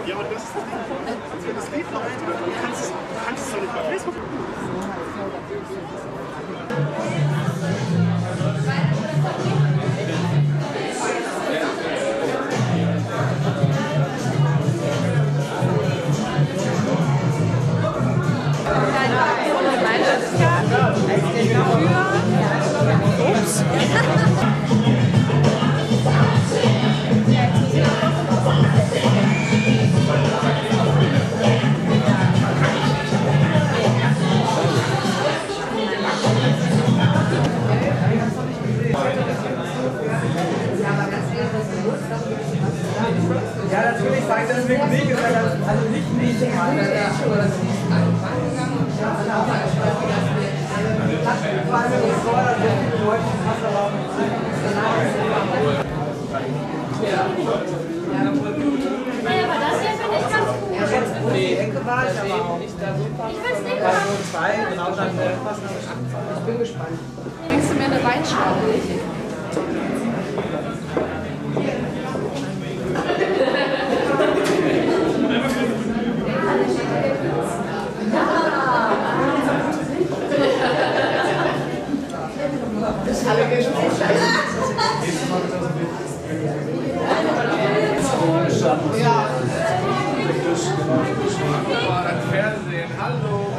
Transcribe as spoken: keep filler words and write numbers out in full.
Ja, aber das ist das Ding. Also wenn das Lied läuft, oder du kannst es, du kannst es doch nicht bei Facebook. Ja, natürlich zeigt das mit Weg, also nicht nicht. Naja, aber das hier finde ich ganz gut. Die Ecke war ich aber auch. Ich will es nicht War machen. so zwei, genau dann passen. Ich bin gespannt. Bringst du mir eine Weinschale? Alle Gespräche. Ja. Fernsehen, hallo.